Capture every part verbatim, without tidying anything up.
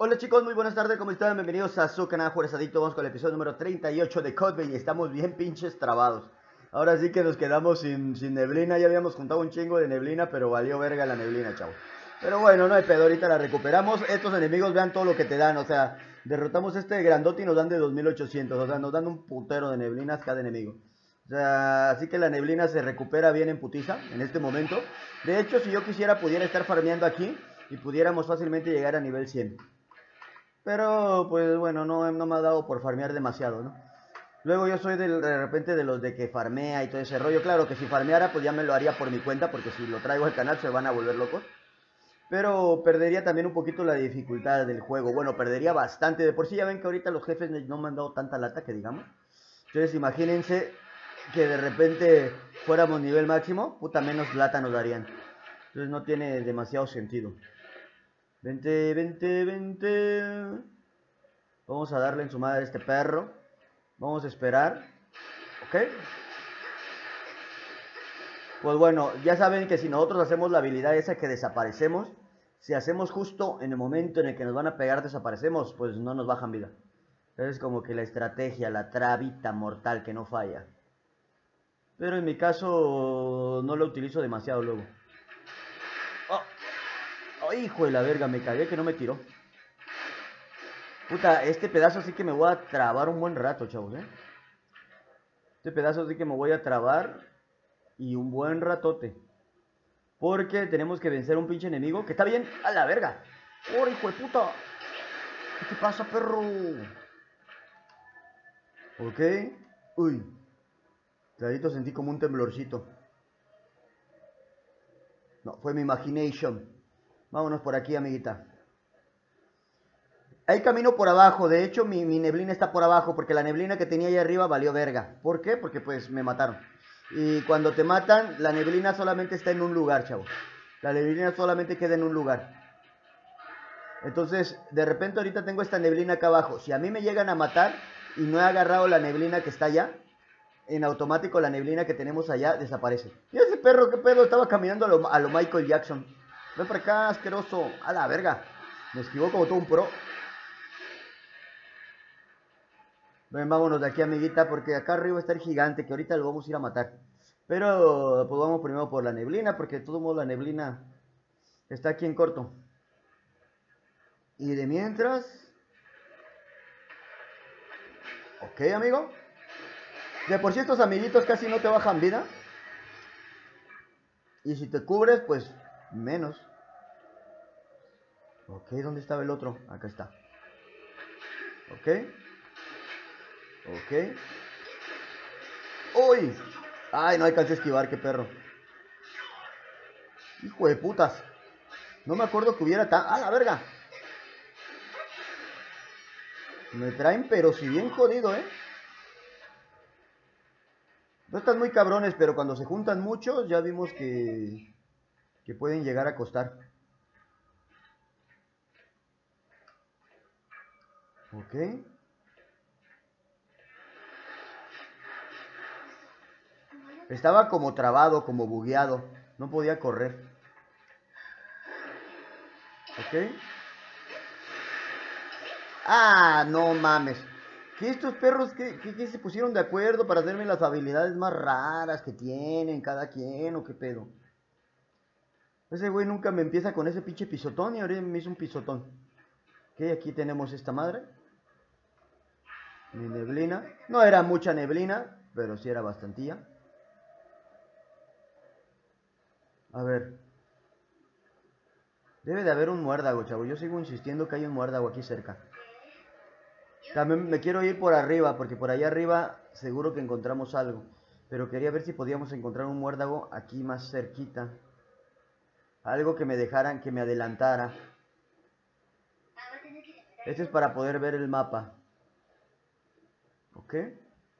Hola chicos, muy buenas tardes, ¿cómo están? Bienvenidos a su canal Juárez Adicto. Vamos con el episodio número treinta y ocho de Code Vein y estamos bien pinches trabados. Ahora sí que nos quedamos sin, sin neblina, ya habíamos juntado un chingo de neblina, pero valió verga la neblina, chavo. Pero bueno, no hay pedo, ahorita la recuperamos. Estos enemigos vean todo lo que te dan, o sea, derrotamos este grandote y nos dan de dos mil ochocientos, o sea, nos dan un putero de neblinas cada enemigo. O sea, así que la neblina se recupera bien en putiza en este momento. De hecho, si yo quisiera, pudiera estar farmeando aquí y pudiéramos fácilmente llegar a nivel cien. Pero, pues bueno, no, no me ha dado por farmear demasiado, ¿no? Luego yo soy de, de repente de los de que farmea y todo ese rollo. Claro que si farmeara, pues ya me lo haría por mi cuenta, porque si lo traigo al canal se van a volver locos. Pero perdería también un poquito la dificultad del juego. Bueno, perdería bastante. De por sí ya ven que ahorita los jefes no me han dado tanta lata que digamos. Entonces imagínense que de repente fuéramos nivel máximo, puta menos lata nos darían. Entonces no tiene demasiado sentido. Vente, vente, vente. Vamos a darle en su madre a este perro. Vamos a esperar. ¿Ok? Pues bueno, ya saben que si nosotros hacemos la habilidad esa que desaparecemos, si hacemos justo en el momento en el que nos van a pegar desaparecemos, pues no nos bajan vida. Es como que la estrategia, la trabita mortal que no falla. Pero en mi caso no lo utilizo demasiado luego. ¡Oh! ¡Oh, hijo de la verga! Me cagué que no me tiró. Puta, este pedazo sí que me voy a trabar un buen rato, chavos, ¿eh? Este pedazo sí que me voy a trabar y un buen ratote. Porque tenemos que vencer a un pinche enemigo que está bien a la verga. ¡Oh, hijo de puta! ¿Qué te pasa, perro? Ok. Uy. Clarito sentí como un temblorcito. No, fue mi imagination. Vámonos por aquí, amiguita. Hay camino por abajo. De hecho, mi, mi neblina está por abajo. Porque la neblina que tenía ahí arriba valió verga. ¿Por qué? Porque pues me mataron. Y cuando te matan, la neblina solamente está en un lugar, chavo. La neblina solamente queda en un lugar. Entonces, de repente ahorita tengo esta neblina acá abajo. Si a mí me llegan a matar y no he agarrado la neblina que está allá, en automático la neblina que tenemos allá desaparece. Y ese perro, ¿qué pedo? Estaba caminando a lo, a lo Michael Jackson. Ven para acá, asqueroso. A la verga. Me esquivó como todo un pro. Ven, vámonos de aquí, amiguita, porque acá arriba está el gigante, que ahorita lo vamos a ir a matar. Pero, pues vamos primero por la neblina, porque de todo modo la neblina está aquí en corto. Y de mientras... Ok, amigo. De por sí estos amiguitos casi no te bajan vida. Y si te cubres, pues menos. Ok, ¿dónde estaba el otro? Acá está. Ok. Ok. ¡Uy! Ay, no alcancé a esquivar, qué perro. Hijo de putas. No me acuerdo que hubiera tan... ¡Ah, la verga! Me traen, pero si bien jodido, ¿eh? No están muy cabrones, pero cuando se juntan muchos, ya vimos que... que pueden llegar a costar. Ok. Estaba como trabado, como bugueado. No podía correr. Ok. Ah, no mames. ¿Qué estos perros que, que, que se pusieron de acuerdo para hacerme las habilidades más raras que tienen cada quien o qué pedo? Ese güey nunca me empieza con ese pinche pisotón y ahora me hizo un pisotón. Ok, aquí tenemos esta madre. Mi neblina. No era mucha neblina, pero sí era bastantilla. A ver. Debe de haber un muérdago, chavo. Yo sigo insistiendo que hay un muérdago aquí cerca. También me quiero ir por arriba, porque por allá arriba seguro que encontramos algo. Pero quería ver si podíamos encontrar un muérdago aquí más cerquita. Algo que me dejaran, que me adelantara. Este es para poder ver el mapa. ¿Ok? Este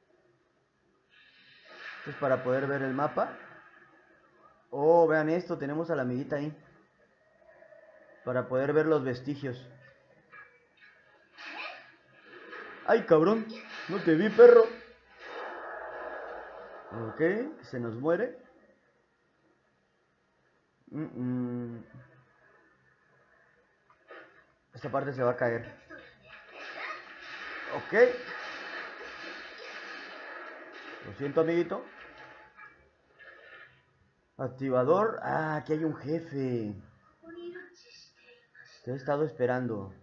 es para poder ver el mapa. Oh, vean esto, tenemos a la amiguita ahí. Para poder ver los vestigios. ¡Ay, cabrón! No te vi, perro. Ok, se nos muere. Mm -mm. Esta parte se va a caer. Ok. Lo siento, amiguito. Activador. Ah, aquí hay un jefe. Te he estado esperando.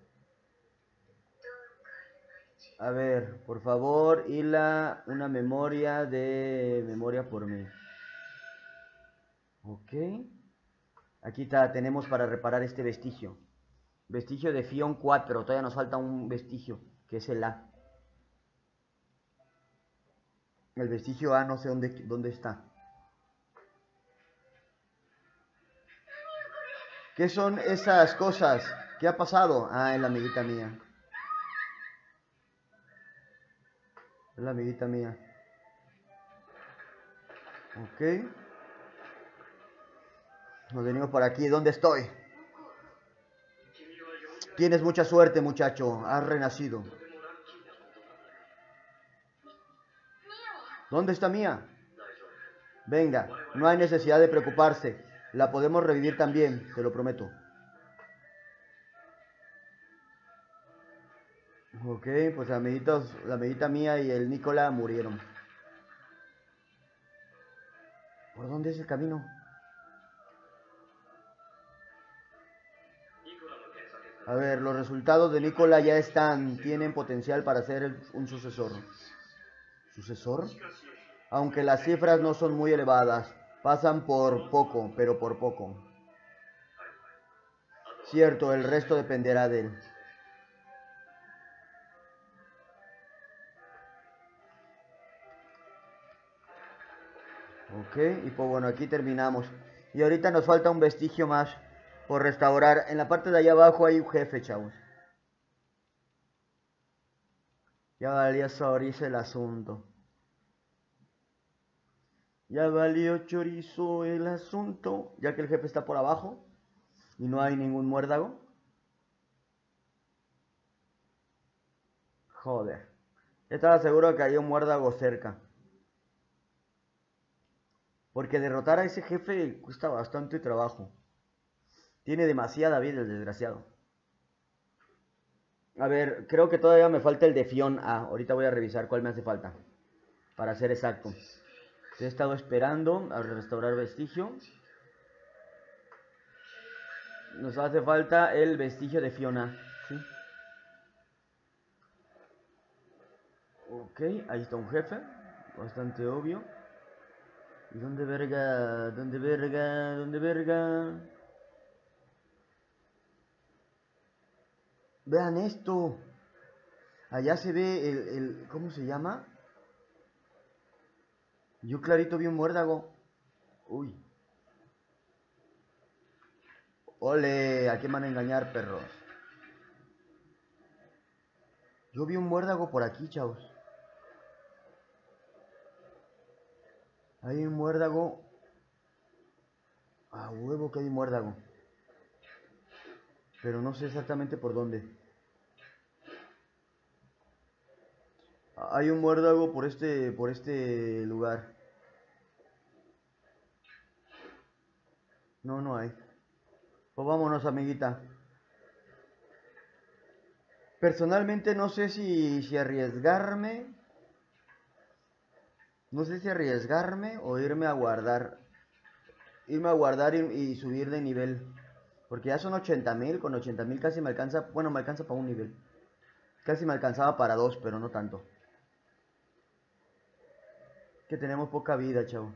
A ver, por favor, hila una memoria de memoria por mí. Ok. Aquí está, tenemos para reparar este vestigio. Vestigio de Fion cuatro. Todavía nos falta un vestigio, que es el A. El vestigio A no sé dónde, dónde está. ¿Qué son esas cosas? ¿Qué ha pasado? Ah, es la amiguita mía. Es la amiguita mía. Ok. Nos venimos por aquí. ¿Dónde estoy? Tienes mucha suerte, muchacho. Has renacido. ¿Dónde está Mía? Venga, no hay necesidad de preocuparse. La podemos revivir también, te lo prometo. Ok, pues amiguitos, la amiguita Mía y el Nicola murieron. ¿Por dónde es el camino? A ver, los resultados de Nicola ya están. Tienen potencial para ser un sucesor. ¿Sucesor? Aunque las cifras no son muy elevadas. Pasan por poco, pero por poco. Cierto, el resto dependerá de él. Ok, y pues bueno, aquí terminamos. Y ahorita nos falta un vestigio más por restaurar. En la parte de allá abajo hay un jefe, chavos. Ya valió chorizo el asunto. Ya valió chorizo el asunto. Ya que el jefe está por abajo y no hay ningún muérdago. Joder. Estaba seguro que había un muérdago cerca. Porque derrotar a ese jefe cuesta bastante trabajo. Tiene demasiada vida el desgraciado. A ver, creo que todavía me falta el de Fion A. Ahorita voy a revisar cuál me hace falta. Para ser exacto. He estado esperando a restaurar vestigio. Nos hace falta el vestigio de Fiona. ¿Sí? Ok, ahí está un jefe. Bastante obvio. ¿Y dónde verga? ¿Dónde verga? ¿Dónde verga? Vean esto. Allá se ve el, el... ¿Cómo se llama? Yo clarito vi un muérdago. Uy. Ole, ¿a qué me van a engañar, perros? Yo vi un muérdago por aquí, chavos. Hay un muérdago. A huevo que hay un muérdago. Pero no sé exactamente por dónde. Hay un muérdago por este, por este lugar. No, no hay. Pues vámonos, amiguita. Personalmente no sé si, si arriesgarme. No sé si arriesgarme o irme a guardar. Irme a guardar y, y subir de nivel. Porque ya son ochenta mil. Con ochenta mil casi me alcanza. Bueno, me alcanza para un nivel. Casi me alcanzaba para dos, pero no tanto. Que tenemos poca vida, chavo.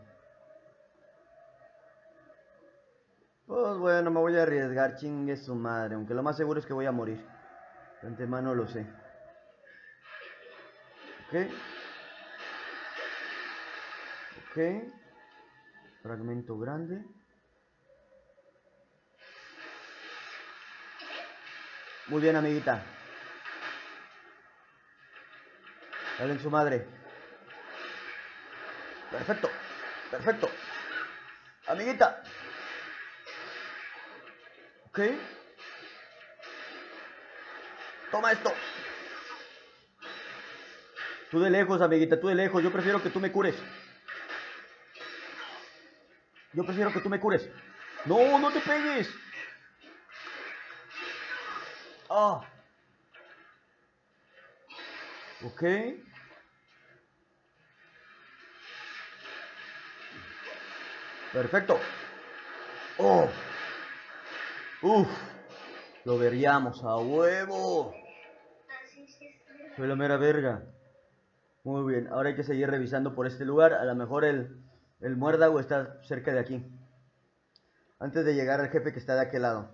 Pues bueno, me voy a arriesgar, chingue su madre. Aunque lo más seguro es que voy a morir. De antemano lo sé. Ok. Ok. Fragmento grande. Muy bien, amiguita. Dale en su madre. Perfecto. Perfecto. Amiguita. Ok. Toma esto. Tú de lejos, amiguita, tú de lejos. Yo prefiero que tú me cures. Yo prefiero que tú me cures. No, no te pegues. ¡Oh! Ok. Perfecto. ¡Oh! ¡Uf! Lo veríamos a huevo. Soy la mera verga. Muy bien, ahora hay que seguir revisando por este lugar. A lo mejor el, el muérdago está cerca de aquí. Antes de llegar al jefe que está de aquel lado.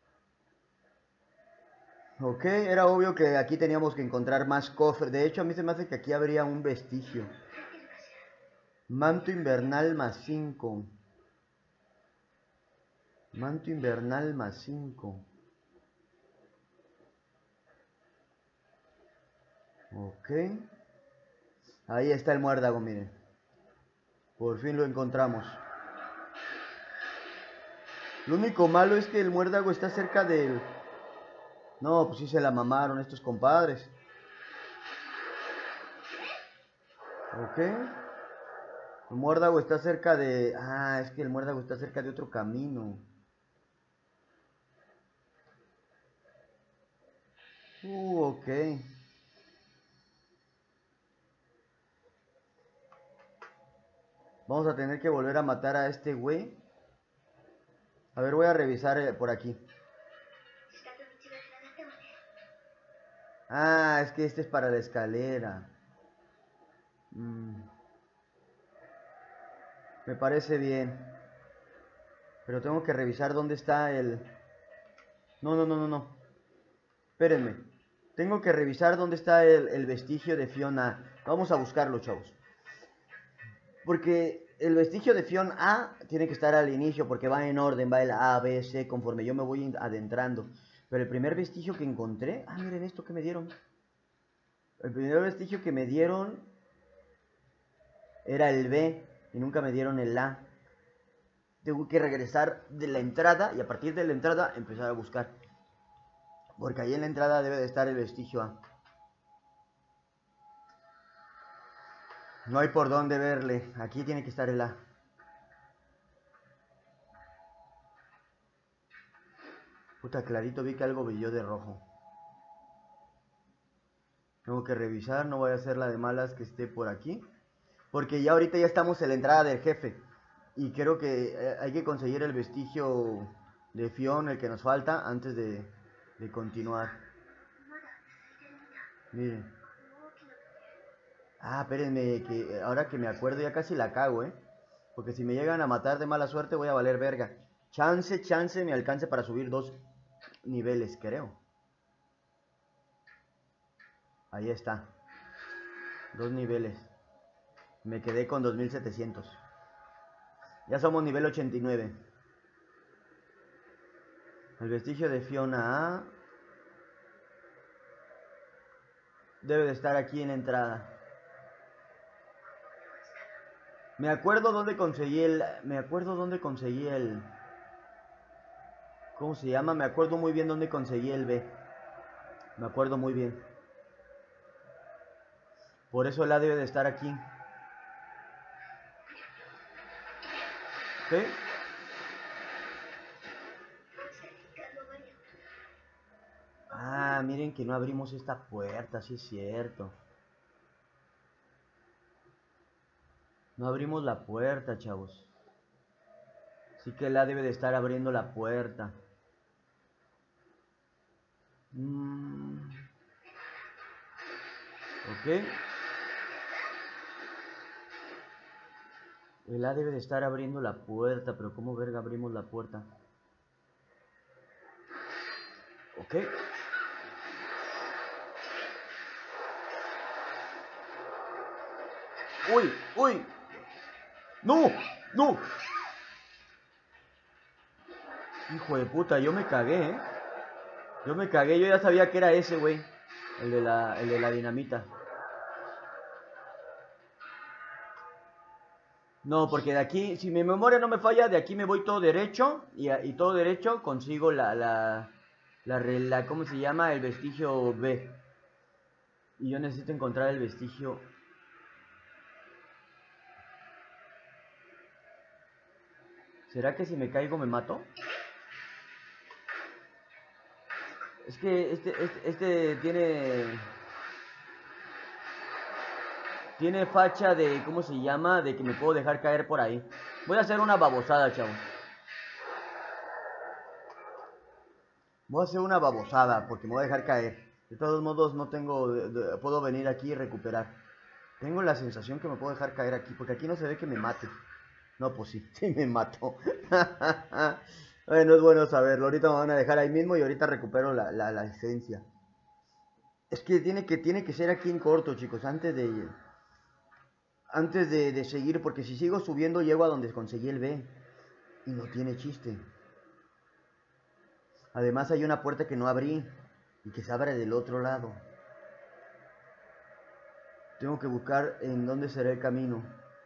Ok, era obvio que aquí teníamos que encontrar más cofres. De hecho, a mí se me hace que aquí habría un vestigio. Manto invernal más cinco. Manto invernal más cinco. Ok. Ahí está el muérdago, miren. Por fin lo encontramos. Lo único malo es que el muérdago está cerca del... No, pues sí se la mamaron estos compadres. Ok. El muérdago está cerca de... Ah, es que el muérdago está cerca de otro camino. Uh, ok. Vamos a tener que volver a matar a este güey. A ver, voy a revisar eh, por aquí. Ah, es que este es para la escalera. Mm. Me parece bien. Pero tengo que revisar dónde está el... No, no, no, no, no. Espérenme. Tengo que revisar dónde está el, el vestigio de Fiona. Vamos a buscarlo, chavos. Porque el vestigio de Fiona A tiene que estar al inicio, porque va en orden, va el A, B, C, conforme yo me voy adentrando. Pero el primer vestigio que encontré... Ah, miren esto que me dieron. El primer vestigio que me dieron era el B, y nunca me dieron el A. Tengo que regresar de la entrada, y a partir de la entrada empezar a buscar. Porque ahí en la entrada debe de estar el vestigio A. No hay por dónde verle. Aquí tiene que estar el A. Puta, clarito vi que algo brilló de rojo. Tengo que revisar, no voy a hacer la de malas que esté por aquí. Porque ya ahorita ya estamos en la entrada del jefe. Y creo que eh, hay que conseguir el vestigio de Fion, el que nos falta, antes de, de continuar. Miren. Ah, espérenme, que ahora que me acuerdo ya casi la cago, ¿eh? Porque si me llegan a matar de mala suerte voy a valer verga. Chance, chance me alcance para subir dos niveles, creo. Ahí está. Dos niveles. Me quedé con dos mil setecientos. Ya somos nivel ochenta y nueve. El vestigio de Fiona A debe de estar aquí en la entrada. Me acuerdo dónde conseguí el... Me acuerdo dónde conseguí el... ¿Cómo se llama? Me acuerdo muy bien dónde conseguí el B. Me acuerdo muy bien. Por eso el A debe de estar aquí. ¿Sí? Ah, miren que no abrimos esta puerta, sí es cierto. No abrimos la puerta, chavos. Así que la debe de estar abriendo la puerta. Mm. Ok. El A debe de estar abriendo la puerta, pero ¿cómo verga abrimos la puerta? Ok. ¡Uy! ¡Uy! ¡No! ¡No! Hijo de puta, yo me cagué, ¿eh? Yo me cagué, yo ya sabía que era ese, güey. El de la, el de la dinamita. No, porque de aquí, si mi memoria no me falla, de aquí me voy todo derecho. Y, y todo derecho consigo la, la, la, la, ¿cómo se llama? El vestigio B. Y yo necesito encontrar el vestigio. ¿Será que si me caigo me mato? Es que este, este, este tiene... Tiene facha de, ¿cómo se llama? De que me puedo dejar caer por ahí. Voy a hacer una babosada, chavos. Voy a hacer una babosada porque me voy a dejar caer. De todos modos no tengo... De, de, puedo venir aquí y recuperar. Tengo la sensación que me puedo dejar caer aquí. Porque aquí no se ve que me mate. No, pues sí, sí me mato. Bueno, es bueno saberlo. Ahorita me van a dejar ahí mismo y ahorita recupero la, la, la esencia. Es que tiene, que tiene que ser aquí en corto, chicos. Antes de... Antes de, de seguir, porque si sigo subiendo llego a donde conseguí el B. Y no tiene chiste. Además hay una puerta que no abrí. Y que se abre del otro lado. Tengo que buscar en dónde será el camino.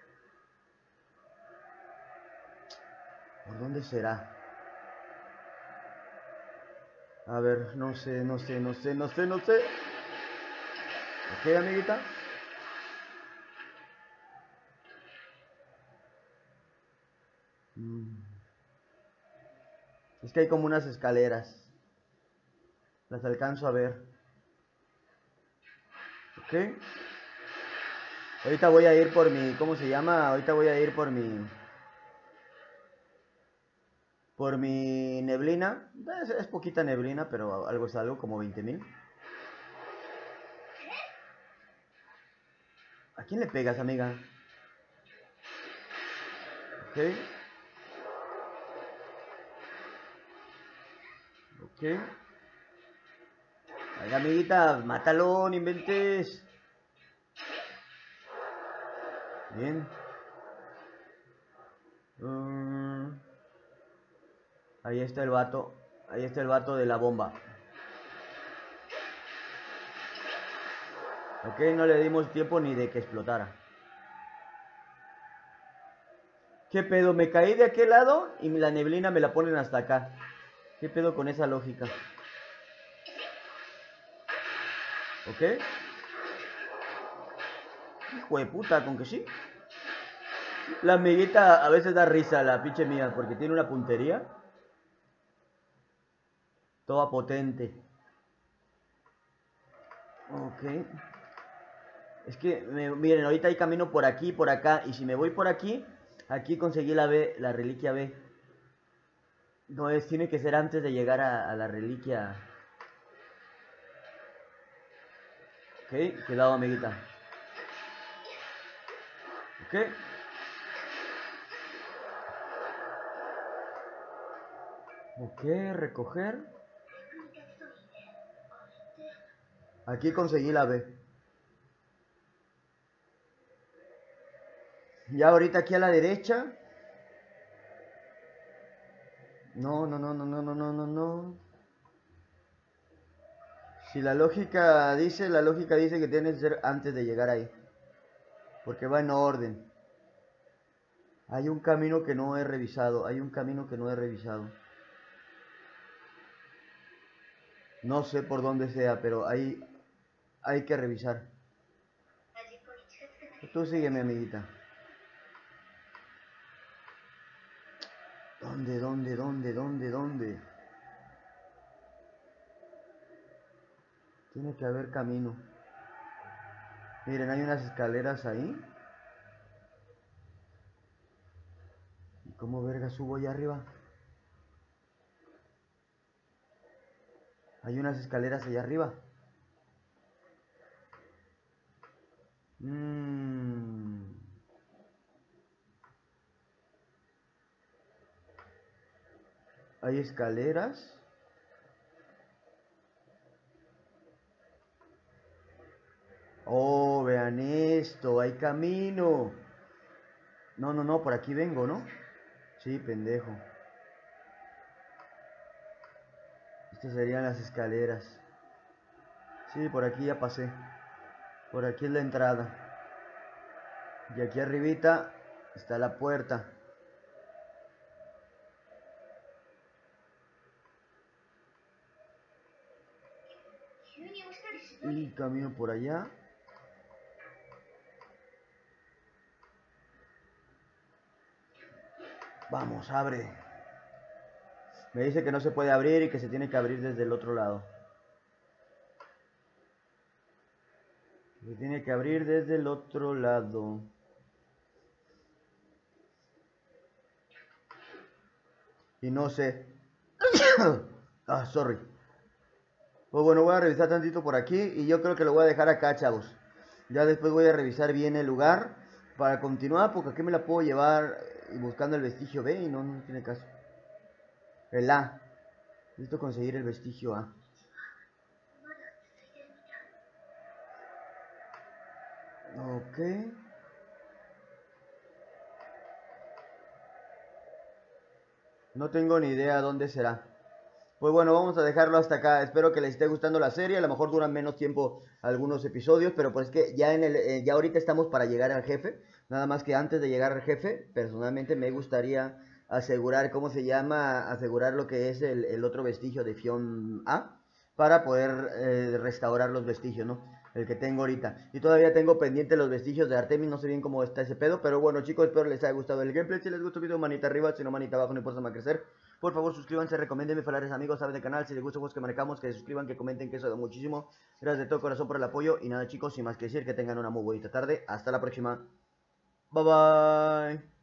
¿Por dónde será? A ver, no sé, no sé, no sé, no sé, no sé. Ok, amiguita. Es que hay como unas escaleras. Las alcanzo a ver. Ok. Ahorita voy a ir por mi... ¿Cómo se llama? Ahorita voy a ir por mi... Por mi neblina. Es, es poquita neblina, pero algo es algo, como veinte mil. ¿A quién le pegas, amiga? Ok. Ok. Ay, amiguita, mátalo, no inventes. Bien. Uh, ahí está el vato. Ahí está el vato de la bomba. Ok, no le dimos tiempo ni de que explotara. ¿Qué pedo? Me caí de aquel lado y la neblina me la ponen hasta acá. ¿Qué pedo con esa lógica? ¿Ok? Hijo de puta, con que sí. La amiguita a veces da risa, la pinche mía, porque tiene una puntería. Toda potente. Ok. Es que, me, miren, ahorita hay camino por aquí, por acá. Y si me voy por aquí, aquí conseguí la B, la reliquia B. No es, tiene que ser antes de llegar a, a la reliquia. Ok, cuidado, amiguita. Ok. Ok, recoger. Aquí conseguí la B. Ya ahorita aquí a la derecha. No, no, no, no, no, no, no, no, no. Si la lógica dice, la lógica dice que tiene que ser antes de llegar ahí. Porque va en orden. Hay un camino que no he revisado. Hay un camino que no he revisado. No sé por dónde sea, pero hay, hay que revisar. Tú sígueme, amiguita. ¿Dónde, dónde, dónde, dónde, dónde? Tiene que haber camino. Miren, hay unas escaleras ahí. ¿Y cómo verga subo allá arriba? Hay unas escaleras allá arriba. Mmm... Hay escaleras. Oh, vean esto, hay camino. No, no, no, por aquí vengo, ¿no? Sí, pendejo. Estas serían las escaleras. Sí, por aquí ya pasé. Por aquí es la entrada. Y aquí arribita está la puerta. Y camino por allá. Vamos, abre. Me dice que no se puede abrir y que se tiene que abrir desde el otro lado. Se tiene que abrir desde el otro lado. Y no sé. Ah, sorry. Pues bueno, voy a revisar tantito por aquí y yo creo que lo voy a dejar acá, chavos. Ya después voy a revisar bien el lugar para continuar, porque aquí me la puedo llevar buscando el vestigio B y no, no tiene caso. El A. Necesito conseguir el vestigio A. Ok. No tengo ni idea dónde será. Pues bueno, vamos a dejarlo hasta acá. Espero que les esté gustando la serie. A lo mejor duran menos tiempo algunos episodios, pero pues es que ya en el, eh, ya ahorita estamos para llegar al jefe. Nada más que antes de llegar al jefe, personalmente me gustaría asegurar, ¿cómo se llama? Asegurar lo que es el, el otro vestigio de Fion A para poder eh, restaurar los vestigios, ¿no? El que tengo ahorita. Y todavía tengo pendiente los vestigios de Artemis, no sé bien cómo está ese pedo, pero bueno chicos, espero les haya gustado el gameplay. Si les gustó el video, manita arriba, si no manita abajo, no importa más crecer. Por favor suscríbanse, recomiéndenme, falarles amigos, saben del canal, si les gusta los que marcamos, que se suscriban, que comenten, que eso da muchísimo. Gracias de todo corazón por el apoyo y nada chicos, sin más que decir, que tengan una muy bonita tarde. Hasta la próxima. Bye bye.